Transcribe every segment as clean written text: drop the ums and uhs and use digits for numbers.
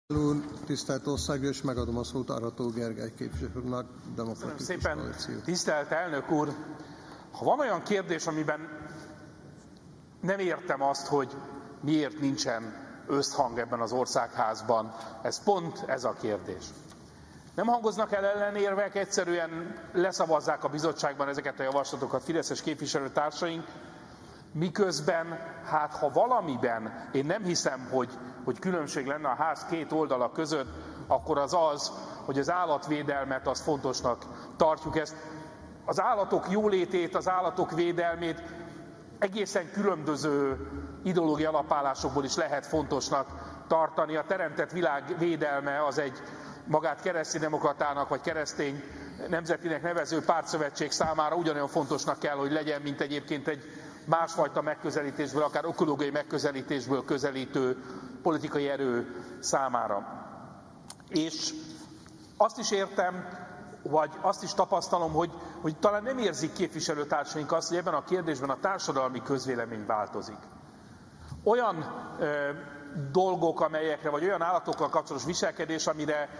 Úr, tisztelt Országgyűlés, megadom a szót Arató Gergely képviselőnek, Demokratikus Koalíció. Szépen, tisztelt elnök úr! Ha van olyan kérdés, amiben nem értem azt, hogy miért nincsen összhang ebben az országházban, ez pont ez a kérdés. Nem hangoznak el ellenérvek, egyszerűen leszavazzák a bizottságban ezeket a javaslatokat fideszes képviselőtársaink, miközben, hát ha valamiben én nem hiszem, hogy különbség lenne a ház két oldala között, akkor az az, hogy az állatvédelmet azt fontosnak tartjuk. Ezt az állatok jólétét, az állatok védelmét egészen különböző ideológiai alapállásokból is lehet fontosnak tartani. A teremtett világ védelme az egy magát kereszténydemokratának vagy keresztény nemzetinek nevező pártszövetség számára ugyanolyan fontosnak kell, hogy legyen, mint egyébként egy másfajta megközelítésből, akár ökológiai megközelítésből közelítő politikai erő számára. És azt is értem, vagy azt is tapasztalom, hogy talán nem érzik képviselőtársaink azt, hogy ebben a kérdésben a társadalmi közvélemény változik. Olyan dolgok, amelyekre, vagy olyan állatokkal kapcsolatos viselkedés, amire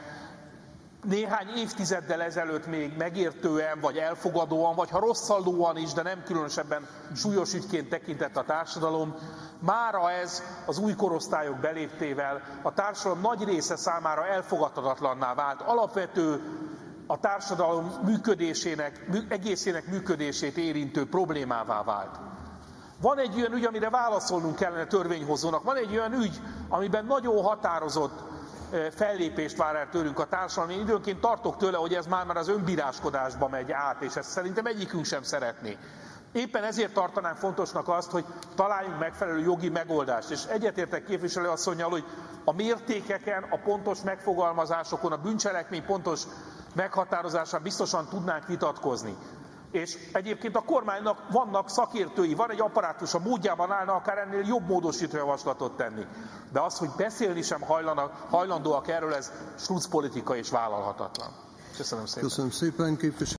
néhány évtizeddel ezelőtt még megértően, vagy elfogadóan, vagy ha rosszallóan is, de nem különösebben súlyos ügyként tekintett a társadalom, mára ez az új korosztályok beléptével a társadalom nagy része számára elfogadhatatlanná vált. Alapvető a társadalom működésének, egészének működését érintő problémává vált. Van egy olyan ügy, amire válaszolnunk kellene törvényhozónak. Van egy olyan ügy, amiben nagyon határozott fellépést vár el tőlünk a társadalom. Én időnként tartok tőle, hogy ez már az önbíráskodásba megy át, és ezt szerintem egyikünk sem szeretné. Éppen ezért tartanánk fontosnak azt, hogy találjunk megfelelő jogi megoldást. És egyetértek képviselőasszonnyal, hogy a mértékeken, a pontos megfogalmazásokon, a bűncselekmény pontos meghatározásán biztosan tudnánk vitatkozni. És egyébként a kormánynak vannak szakértői, van egy apparátus, a módjában állna akár ennél jobb módosító javaslatot tenni. De az, hogy beszélni sem hajlandóak erről, ez struc politika és vállalhatatlan. Köszönöm szépen. Köszönöm szépen, képviselő.